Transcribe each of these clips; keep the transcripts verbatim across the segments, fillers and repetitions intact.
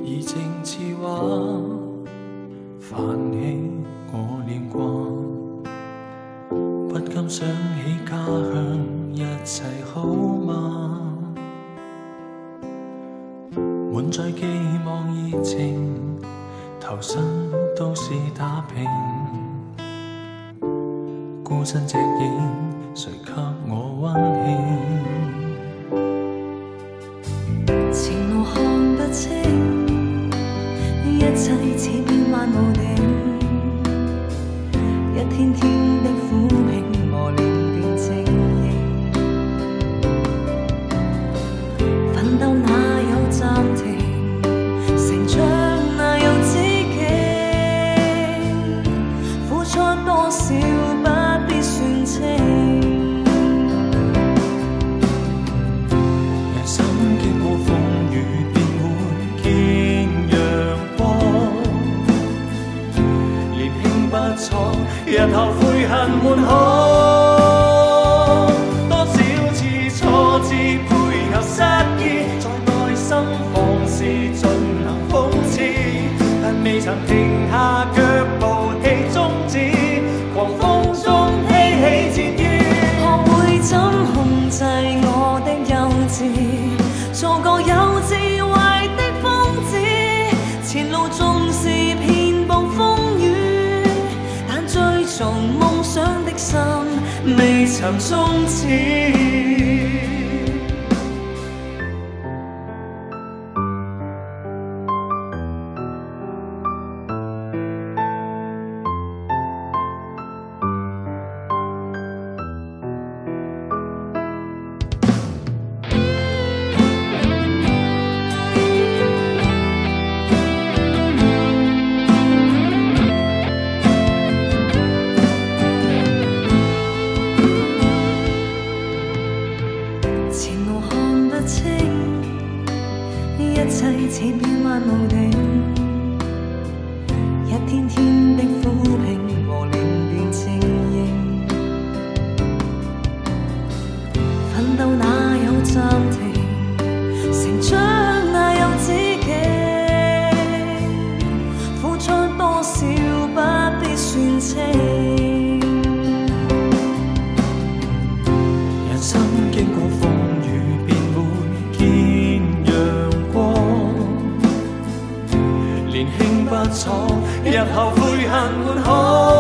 怡静似画，泛起我念挂，不禁想起家乡，一切好吗？满载寄望热情，投身都市打拼，孤身隻影，誰給我溫馨？ 前路看不清，一切似變幻無定，一天天的苦拼磨練變精英，奮鬥哪有暫停，成長哪有止境，付出多少不必算清。 人生經過風雨便會見陽光，年輕不錯，日後悔恨滿腔。多少次挫折配合失意，在內心放肆進行諷刺，但未曾停下腳步氣終止，狂風中嬉戲戰於。 學會怎控制我的幼稚，做個有智慧的瘋子，前路縱是遍佈風雨，但追逐夢想的心未曾終止。一切似變幻無定，一天天的苦拼磨練變精英，奮鬥哪有暫停，成長哪有止境，付出多少不必算清。 人生經過風雨便會見陽光，年輕不錯，日後悔恨滿腔。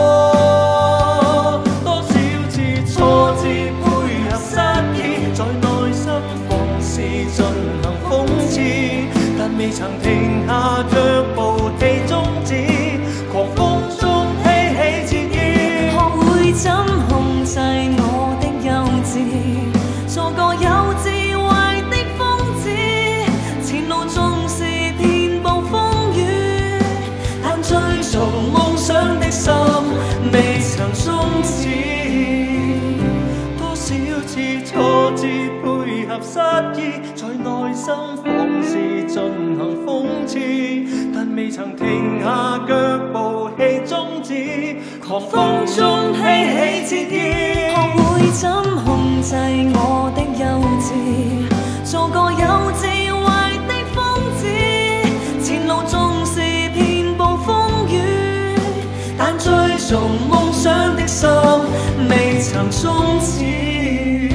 多少次挫折配合失意，在內心放肆進行諷刺，但未曾停下腳步氣終止，狂風中嬉戲戰於。 學會怎控制我的幼稚，做個有智慧的瘋子，前路縱是遍佈風雨，但追逐夢想的心未曾終止。 多少次挫折配合失意，在內心放肆進行諷刺，但未曾停下腳步氣終止，狂風中嬉戲戰於。 學會怎控制我的幼稚，做個有智慧的瘋子，前路縱是遍佈風雨，但追逐夢想的心未曾終止。